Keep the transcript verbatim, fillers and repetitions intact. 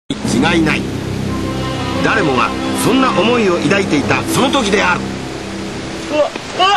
違いない。誰もがそんな思いを抱いていたその時である。うわっ、あ